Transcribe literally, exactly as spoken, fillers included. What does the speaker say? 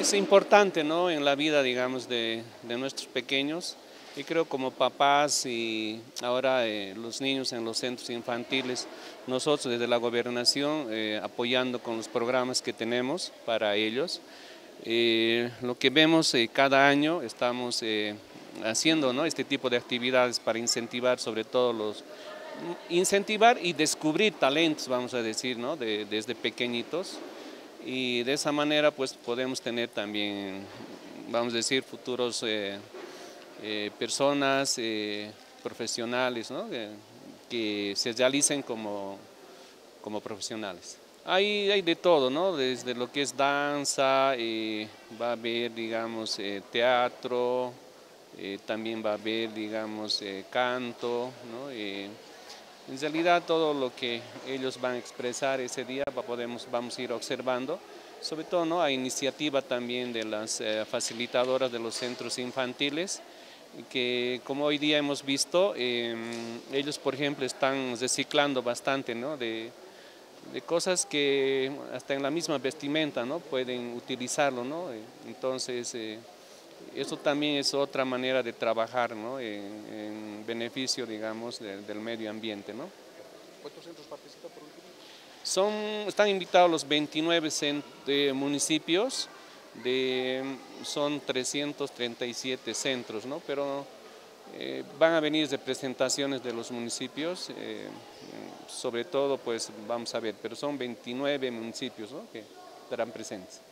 es importante, ¿no?, en la vida, digamos, de, de nuestros pequeños. Y creo como papás y ahora eh, los niños en los centros infantiles, nosotros desde la gobernación eh, apoyando con los programas que tenemos para ellos. Eh, lo que vemos eh, cada año estamos eh, haciendo, ¿no?, este tipo de actividades para incentivar sobre todo los, incentivar y descubrir talentos, vamos a decir, ¿no?, de, desde pequeñitos. Y de esa manera pues podemos tener también, vamos a decir, futuros eh, eh, personas eh, profesionales, ¿no?, que, que se realicen como, como profesionales. Hay, hay de todo, ¿no?, desde lo que es danza, eh, va a haber, digamos, eh, teatro, eh, también va a haber, digamos, eh, canto, ¿no? Eh, en realidad todo lo que ellos van a expresar ese día podemos, vamos a ir observando, sobre todo, ¿no?, a iniciativa también de las eh, facilitadoras de los centros infantiles, que como hoy día hemos visto, eh, ellos por ejemplo están reciclando bastante, ¿no?, de, de cosas que hasta en la misma vestimenta, ¿no?, pueden utilizarlo, ¿no? Entonces eh, eso también es otra manera de trabajar, ¿no?, en, en beneficio, digamos, de, del medio ambiente, ¿no? ¿Cuántos centros participan por último? Son, están invitados los veintinueve de municipios, de, son trescientos treinta y siete centros, ¿no? Pero eh, van a venir representaciones de los municipios, eh, sobre todo pues vamos a ver, pero son veintinueve municipios, ¿no?, que estarán presentes.